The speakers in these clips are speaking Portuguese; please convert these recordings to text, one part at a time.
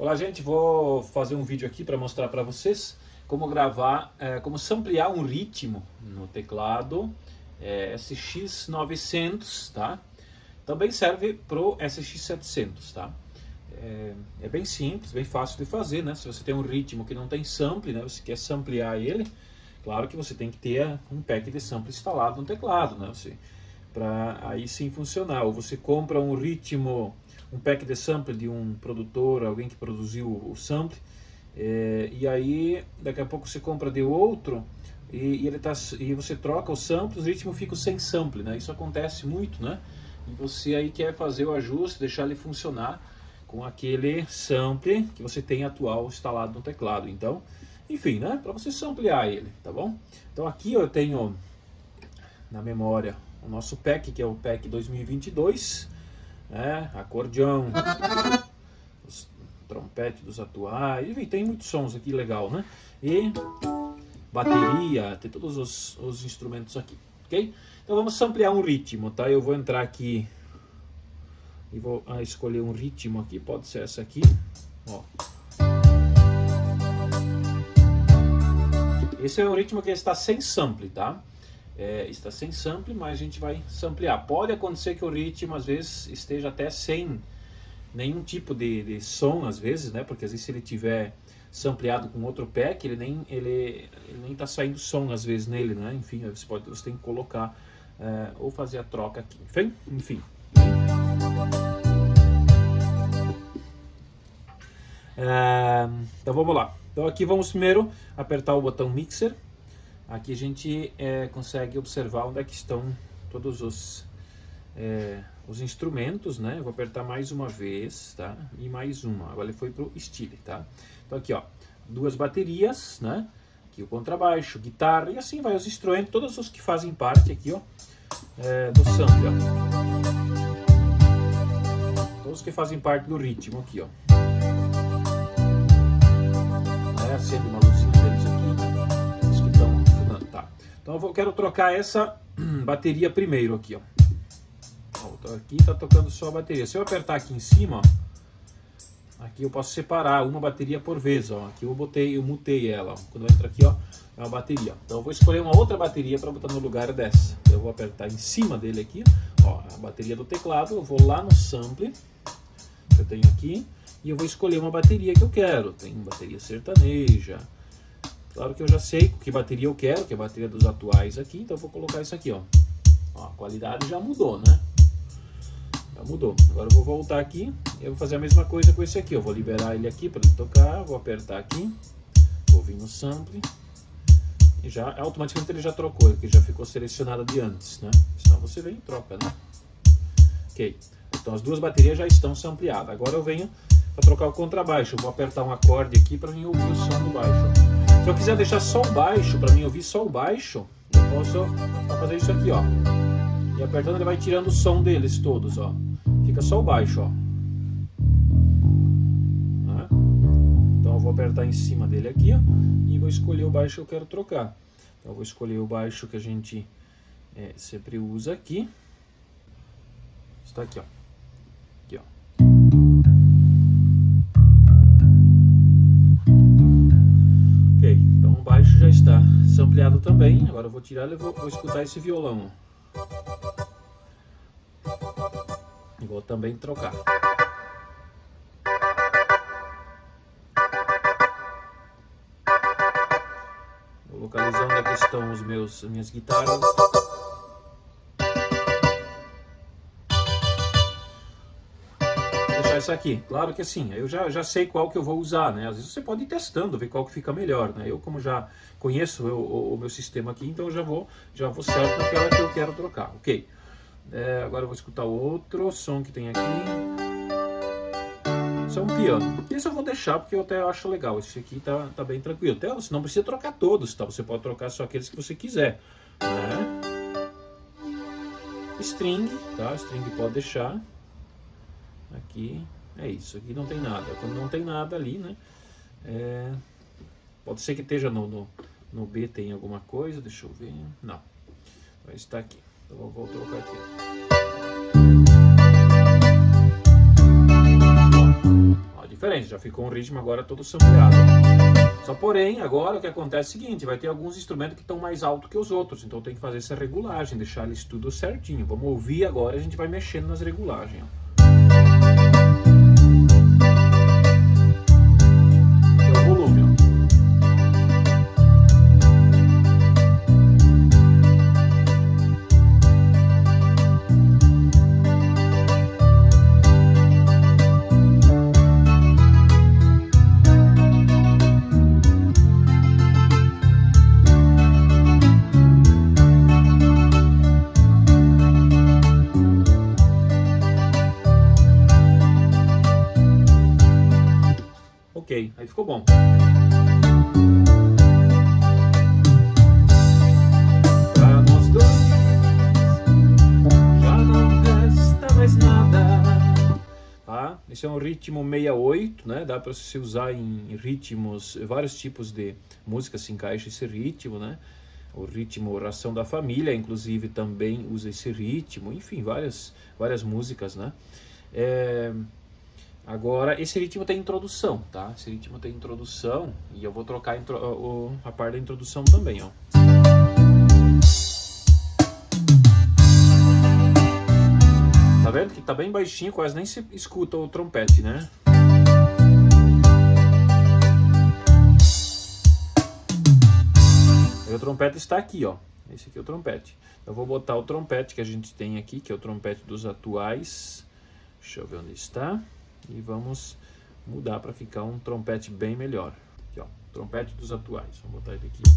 Olá, gente, vou fazer um vídeo aqui para mostrar para vocês como gravar, como samplear um ritmo no teclado SX900, tá? Também serve pro SX700, tá? É bem simples, bem fácil de fazer, né? Se você tem um ritmo que não tem sample, né? Você quer samplear ele, claro que você tem que ter um pack de sample instalado no teclado, né? Para aí sim funcionar. Ou você compra um ritmo, um pack de sample de um produtor, alguém que produziu o sample, e aí daqui a pouco você compra de outro e você troca o sample, o ritmo fica sem sample, né? Isso acontece muito, né? E você aí quer fazer o ajuste, deixar ele funcionar com aquele sample que você tem atual instalado no teclado. Então, enfim, né? Para você samplear ele, tá bom? Então aqui eu tenho na memória o nosso pack, que é o pack 2022, né? Acordeão, os trompete dos atuais, enfim, tem muitos sons aqui legal, né? E bateria, tem todos os instrumentos aqui, ok? Então vamos samplear um ritmo, tá? Eu vou entrar aqui e vou escolher um ritmo aqui, pode ser essa aqui, ó. Esse é o ritmo que está sem sample, tá? Está sem sample, mas a gente vai samplear. Pode acontecer que o ritmo às vezes esteja até sem nenhum tipo de som, às vezes, né? Porque às vezes se ele tiver sampleado com outro pack, ele nem tá saindo som às vezes nele, né? Enfim, você tem que colocar ou fazer a troca aqui. Enfim. Então vamos lá. Então aqui vamos primeiro apertar o botão mixer. Aqui a gente consegue observar onde é que estão todos os instrumentos, né? Eu vou apertar mais uma vez, tá? E mais uma. Agora ele foi pro estilo, tá? Então aqui, ó, duas baterias, né? Aqui o contrabaixo, guitarra e assim vai os instrumentos, todos os que fazem parte aqui, ó, do sample, ó. Todos que fazem parte do ritmo aqui, ó. Acende uma luzinha deles aqui, os que estão funcionando, tá? Então eu quero trocar essa bateria primeiro aqui, ó. Aqui tá tocando só a bateria. Se eu apertar aqui em cima, ó, aqui eu posso separar uma bateria por vez, ó. Aqui eu mutei ela, ó. Quando eu entro aqui, ó, é uma bateria. Então eu vou escolher uma outra bateria para botar no lugar dessa. Eu vou apertar em cima dele aqui, ó, a bateria do teclado. Eu vou lá no sample que eu tenho aqui e eu vou escolher uma bateria que eu quero. Tem bateria sertaneja. Claro que eu já sei que bateria eu quero, que é a bateria dos atuais aqui. Então eu vou colocar isso aqui, ó. Ó, a qualidade já mudou, né? Já mudou. Agora eu vou voltar aqui e eu vou fazer a mesma coisa com esse aqui. Eu vou liberar ele aqui para ele tocar. Vou apertar aqui. Vou vir no sample. E já automaticamente ele já trocou, ele já ficou selecionado de antes, né? Senão você vem e troca, né? Ok. Então as duas baterias já estão sampleadas. Agora eu venho para trocar o contrabaixo. Eu vou apertar um acorde aqui para mim ouvir o som do baixo. Se eu quiser deixar só o baixo, para mim ouvir só o baixo, eu posso fazer isso aqui, ó. E apertando ele vai tirando o som deles todos, ó. Fica só o baixo, ó. Então eu vou apertar em cima dele aqui, ó. E vou escolher o baixo que eu quero trocar. Então eu vou escolher o baixo que a gente sempre usa aqui. Está aqui, ó. Aqui, ó. Ok, então o baixo já está sampleado também. Agora eu vou tirar ele e vou escutar esse violão, ó. E vou também trocar. Vou localizar onde é que estão as minhas guitarras. Vou deixar isso aqui. Claro que assim, eu já sei qual que eu vou usar, né? Às vezes você pode ir testando, ver qual que fica melhor, né? Eu, como já conheço o meu sistema aqui, então eu já vou certo naquela que eu quero trocar, ok? Agora eu vou escutar o outro som que tem aqui. Isso é um piano. Esse eu vou deixar porque eu até acho legal. Esse aqui tá bem tranquilo. Até você não precisa trocar todos, tá? Você pode trocar só aqueles que você quiser, né? String, tá? String pode deixar. Aqui é isso. Aqui não tem nada. Quando não tem nada ali, né? Pode ser que esteja no B tem alguma coisa. Deixa eu ver. Não. Vai estar aqui. Então vou trocar aqui. diferente, já ficou um ritmo agora todo sampleado. Só porém, agora o que acontece é o seguinte, vai ter alguns instrumentos que estão mais altos que os outros, então tem que fazer essa regulagem, deixar eles tudo certinho. Vamos ouvir agora, a gente vai mexendo nas regulagens. Ó. Aqui é o volume, ó. Ok, aí ficou bom. Pra nós dois já não resta mais nada. Tá? Esse é um ritmo 68, né? Dá para se usar em ritmos, vários tipos de música se encaixa esse ritmo, né? O ritmo Oração da Família, inclusive, também usa esse ritmo. Enfim, várias músicas, né? Agora, esse ritmo tem introdução, tá? Esse ritmo tem introdução e eu vou trocar a parte da introdução também, ó. Tá vendo que tá bem baixinho, quase nem se escuta o trompete, né? E o trompete está aqui, ó. Esse aqui é o trompete. Eu vou botar o trompete que a gente tem aqui, que é o trompete dos atuais. Deixa eu ver onde está. E vamos mudar para ficar um trompete bem melhor. Aqui, ó, trompete dos atuais. Vamos botar ele aqui.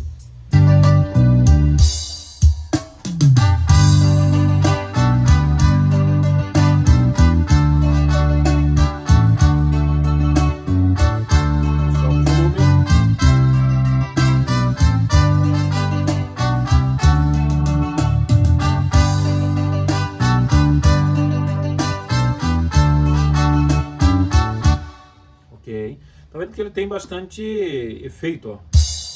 Tá vendo que ele tem bastante efeito, ó.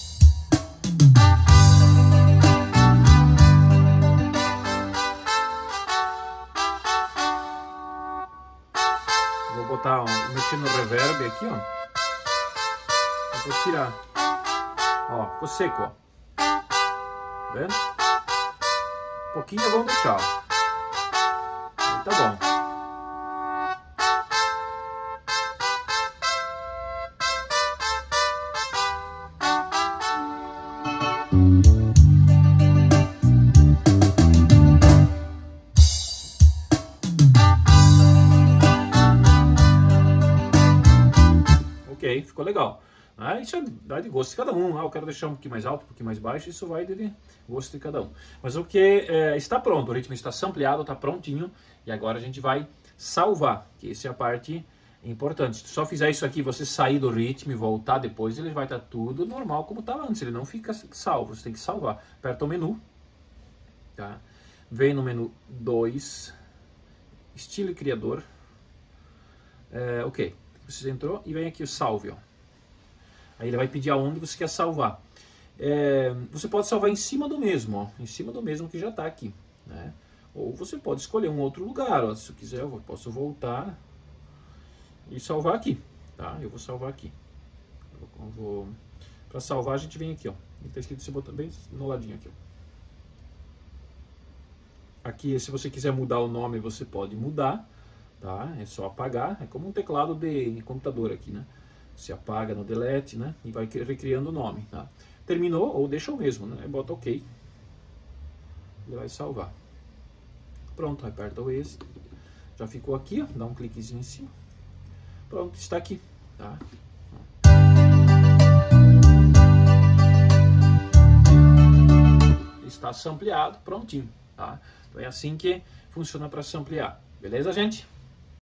Vou botar, mexer no reverb aqui, ó. Eu vou tirar. Ó, ficou seco, ó. Tá vendo? Um pouquinho vamos deixar, ó. Aí tá bom. Ok, ficou legal. Isso dá de gosto de cada um. Eu quero deixar um pouquinho mais alto, um pouquinho mais baixo. Isso vai de gosto de cada um. Mas o que está pronto, o ritmo está sampleado, está prontinho. E agora a gente vai salvar, que essa é a parte importante. Se tu só fizer isso aqui, você sair do ritmo e voltar depois, ele vai estar tudo normal como estava antes. Ele não fica salvo, você tem que salvar. Aperta o menu, tá? Vem no menu 2, estilo e criador. Ok, você entrou e vem aqui o salve, ó. Aí ele vai pedir aonde você quer salvar. Você pode salvar em cima do mesmo, ó, em cima do mesmo que já está aqui, né? Ou você pode escolher um outro lugar, ó. Se eu quiser, eu posso voltar e salvar aqui, tá? Eu vou salvar aqui. Para salvar a gente vem aqui, ó. Está escrito esse botão bem no ladinho aqui, ó. Aqui, se você quiser mudar o nome, você pode mudar, tá? É só apagar, é como um teclado de computador aqui, né? Você apaga no delete, né? E vai recriando o nome, tá? Terminou, ou deixa o mesmo, né? Bota OK. Ele vai salvar. Pronto, aperta o êxito. Já ficou aqui, ó. Dá um cliquezinho em cima. Pronto, está aqui, tá? Está sampleado, prontinho, tá? Então é assim que funciona para samplear. Beleza, gente?